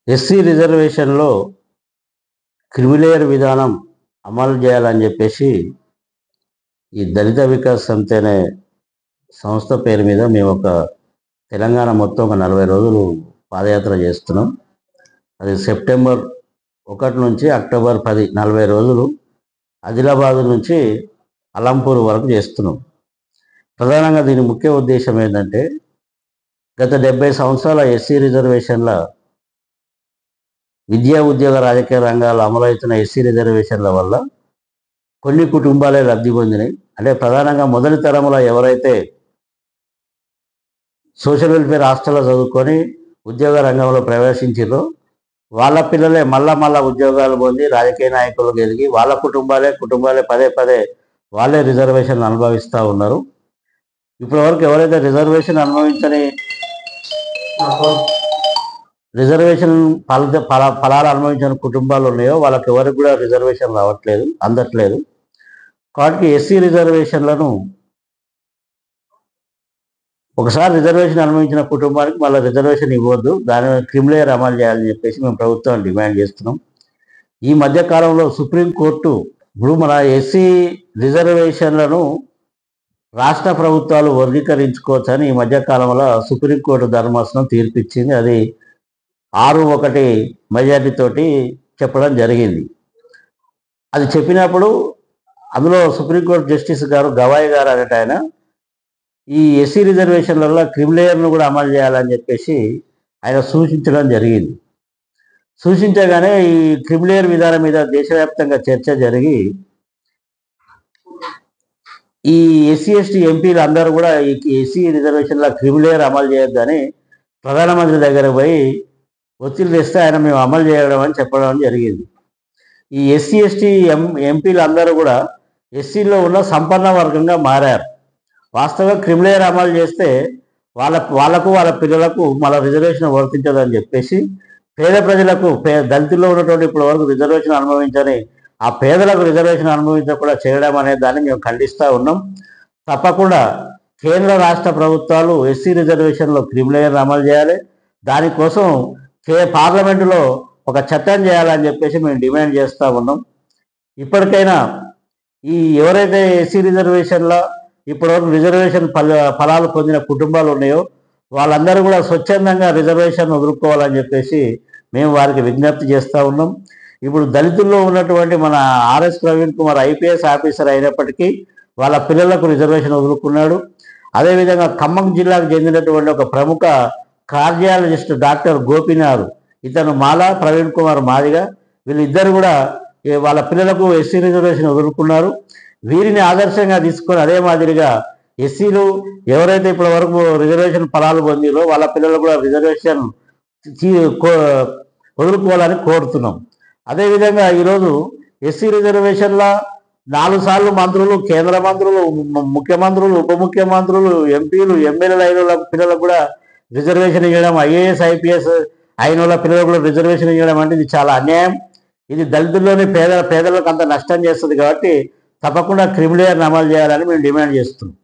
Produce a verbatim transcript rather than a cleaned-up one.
SC రిజర్వేషన్లో creamy layer విధానం అమలు చేయాలని చెప్పేసి ఈ దళిత వికాస్ సమితి అనే సంస్థ పేరు మీద మేము ఒక తెలంగాణ మొత్తం ఒక నలభై రోజులు పాదయాత్ర చేస్తున్నాం. అది సెప్టెంబర్ ఒకటి నుంచి అక్టోబర్ పది నలభై రోజులు ఆదిలాబాద్ నుంచి అలంపూర్ వరకు చేస్తున్నాం. ప్రధానంగా దీని ముఖ్య ఉద్దేశం ఏంటంటే, గత డెబ్బై సంవత్సరాల ఎస్సీ రిజర్వేషన్ల విద్యా ఉద్యోగ రాజకీయ రంగాల్లో అమలవుతున్న ఎస్సీ రిజర్వేషన్ల వల్ల కొన్ని కుటుంబాలే లబ్ధి పొందినాయి. అంటే ప్రధానంగా మొదటి తరంలో ఎవరైతే సోషల్ వెల్ఫేర్ హాస్టల్లో చదువుకొని ఉద్యోగ రంగంలో ప్రవేశించారో వాళ్ళ పిల్లలే మళ్ళా మళ్ళా ఉద్యోగాలు పొంది రాజకీయ నాయకులు ఎదిగి వాళ్ళ కుటుంబాలే కుటుంబాలే పదే పదే వాళ్ళే రిజర్వేషన్లు అనుభవిస్తూ ఉన్నారు. ఇప్పటి వరకు ఎవరైతే రిజర్వేషన్ అనుభవించని రిజర్వేషన్ ఫల ఫల ఫలాలు అనుభవించిన కుటుంబాలు ఉన్నాయో వాళ్ళకి ఎవరికి కూడా రిజర్వేషన్ రావట్లేదు, అందట్లేదు. కాబట్టి ఎస్సీ రిజర్వేషన్లను ఒకసారి రిజర్వేషన్ అనుభవించిన కుటుంబానికి మళ్ళీ రిజర్వేషన్ ఇవ్వద్దు, దాని క్రిమిలేయర్ అమలు చేయాలని చెప్పేసి మేము ప్రభుత్వం డిమాండ్ చేస్తున్నాం. ఈ మధ్యకాలంలో సుప్రీంకోర్టు ఇప్పుడు మన ఎస్సీ రిజర్వేషన్లను రాష్ట్ర ప్రభుత్వాలు వర్గీకరించుకోవచ్చని ఈ మధ్యకాలంలో సుప్రీంకోర్టు ధర్మాసనం తీర్పిచ్చింది. అది ఆరు ఒకటి మెజార్టీతోటి చెప్పడం జరిగింది. అది చెప్పినప్పుడు అందులో సుప్రీంకోర్టు జస్టిస్ గారు గవాయ్ గారు అనేట ఆయన ఈ ఎస్సీ రిజర్వేషన్లలో క్రిమిలేయర్ను కూడా అమలు చేయాలని చెప్పేసి ఆయన సూచించడం జరిగింది. సూచించగానే ఈ క్రిమిలేయర్ విధానం మీద దేశవ్యాప్తంగా చర్చ జరిగి ఈ ఎస్సీ ఎస్టీ ఎంపీలు అందరూ కూడా ఈ ఎస్సీ రిజర్వేషన్లో క్రిమిలేయర్ అమలు చేయొద్దని ప్రధానమంత్రి దగ్గర పోయి ఒత్తిడి తెస్తే ఆయన మేము అమలు చేయడం అని చెప్పడం జరిగింది. ఈ ఎస్సీ ఎస్టీ ఎం ఎంపీలు అందరూ కూడా ఎస్సీలో ఉన్న సంపన్న వర్గంగా మారారు. వాస్తవంగా క్రిమిలేయర్ అమలు చేస్తే వాళ్ళ వాళ్ళకు వాళ్ళ పిల్లలకు మళ్ళీ రిజర్వేషన్ వర్తించదని చెప్పేసి పేద ప్రజలకు పే దళితుల్లో ఉన్నటువంటి ఇప్పటి వరకు రిజర్వేషన్ అనుభవించని ఆ పేదలకు రిజర్వేషన్ అనుభవించకుండా చేయడం అనే దాన్ని మేము ఖండిస్తూ ఉన్నాం. తప్పకుండా కేంద్ర రాష్ట్ర ప్రభుత్వాలు ఎస్సీ రిజర్వేషన్లో క్రిమిలేయర్ అమలు చేయాలి. దానికోసం కే పార్లమెంటులో ఒక చట్టం చేయాలని చెప్పేసి మేము డిమాండ్ చేస్తూ ఉన్నాం. ఇప్పటికైనా ఈ ఎవరైతే ఎస్సీ రిజర్వేషన్లో ఇప్పటివరకు రిజర్వేషన్ ఫల ఫలాలు పొందిన కుటుంబాలు ఉన్నాయో వాళ్ళందరూ కూడా స్వచ్ఛందంగా రిజర్వేషన్ వదులుకోవాలని చెప్పేసి మేము వారికి విజ్ఞప్తి చేస్తూ ఉన్నాం. ఇప్పుడు దళితుల్లో ఉన్నటువంటి మన RS Praveen Kumar IPS officer అయినప్పటికీ వాళ్ళ పిల్లలకు రిజర్వేషన్ వదులుకున్నాడు. అదేవిధంగా ఖమ్మం జిల్లాకు చెందినటువంటి ఒక ప్రముఖ కార్డియాలజిస్ట్ డాక్టర్ గోపీనాథ్, ఇతను మాలా ప్రవీణ్ కుమార్ మాదిగా, వీళ్ళిద్దరు కూడా వాళ్ళ పిల్లలకు ఎస్సీ రిజర్వేషన్ వదులుకున్నారు. వీరిని ఆదర్శంగా తీసుకొని అదే మాదిరిగా ఎస్సీలు ఎవరైతే ఇప్పటి వరకు రిజర్వేషన్ ఫలాలు పొందిరో వాళ్ళ పిల్లలకు కూడా రిజర్వేషన్ వదులుకోవాలని కోరుతున్నాం. అదేవిధంగా ఈరోజు ఎస్సీ రిజర్వేషన్ల నాలుగు సార్లు మంత్రులు, కేంద్ర మంత్రులు, ముఖ్యమంత్రులు, ఉప ముఖ్యమంత్రులు, ఎంపీలు, ఎమ్మెల్యేలు అయిన వాళ్ళ పిల్లలకు కూడా రిజర్వేషన్ ఇవ్వడం, ఐఏఎస్ ఐపీఎస్ అయిన వాళ్ళ పిల్లలకు కూడా రిజర్వేషన్ ఇవ్వడం అంటే ఇది చాలా అన్యాయం. ఇది దళితుల్లోని పేద పేదలకు అంత నష్టం చేస్తుంది. కాబట్టి తప్పకుండా క్రిమిలేయర్ని అమలు చేయాలని మేము డిమాండ్ చేస్తున్నాం.